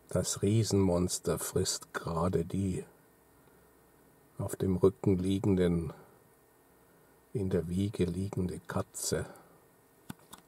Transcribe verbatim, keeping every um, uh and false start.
Das Riesenmonster frisst gerade die auf dem Rücken liegenden, in der Wiege liegende Katze.